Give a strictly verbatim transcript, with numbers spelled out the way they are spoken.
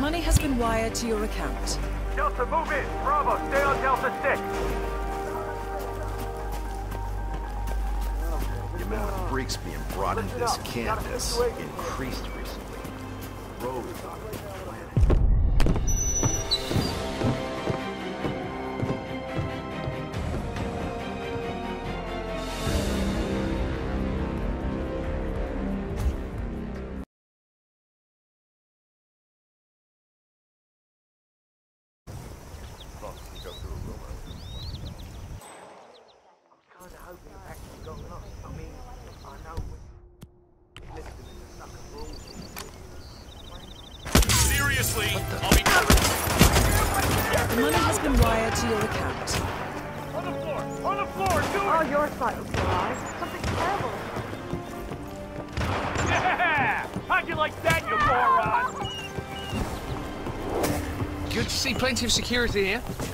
money has been wired to your account. Delta, move in! Bravo, stay on Delta six! The amount of freaks being brought into this camp has increased recently. Road is on the planet. Seriously, I'll be... The money has been wired to your account. On the floor! On the floor! Do it! Oh, your side looks alive. Something terrible. Yeah! How'd you like that, you moron? Good to see plenty of security here.